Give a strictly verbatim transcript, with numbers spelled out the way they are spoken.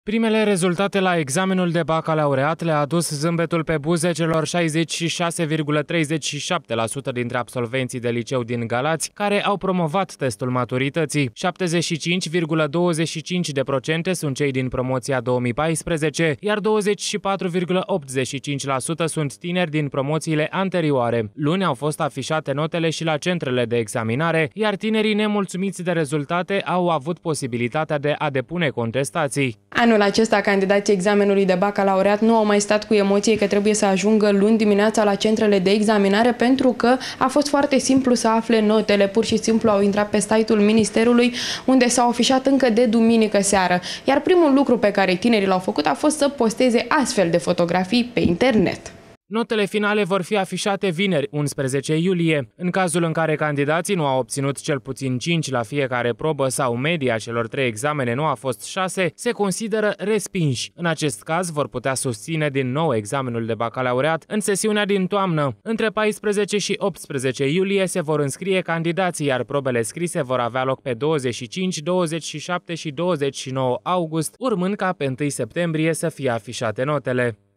Primele rezultate la examenul de bacalaureat le-a adus zâmbetul pe buze celor șaizeci și șase virgulă treizeci și șapte la sută dintre absolvenții de liceu din Galați care au promovat testul maturității. șaptezeci și cinci virgulă douăzeci și cinci de procente sunt cei din promoția două mii paisprezece, iar douăzeci și patru virgulă optzeci și cinci la sută sunt tineri din promoțiile anterioare. Luni au fost afișate notele și la centrele de examinare, iar tinerii nemulțumiți de rezultate au avut posibilitatea de a depune contestații. Anul acesta, candidații examenului de bacalaureat nu au mai stat cu emoție că trebuie să ajungă luni dimineața la centrele de examinare, pentru că a fost foarte simplu să afle notele. Pur și simplu au intrat pe site-ul Ministerului, unde s-au afișat încă de duminică seară. Iar primul lucru pe care tinerii l-au făcut a fost să posteze astfel de fotografii pe internet. Notele finale vor fi afișate vineri, unsprezece iulie. În cazul în care candidații nu au obținut cel puțin cinci la fiecare probă sau media celor trei examene nu a fost șase, se consideră respinși. În acest caz vor putea susține din nou examenul de bacalaureat în sesiunea din toamnă. Între paisprezece și optsprezece iulie se vor înscrie candidații, iar probele scrise vor avea loc pe douăzeci și cinci, douăzeci și șapte și douăzeci și nouă august, urmând ca pe întâi septembrie să fie afișate notele.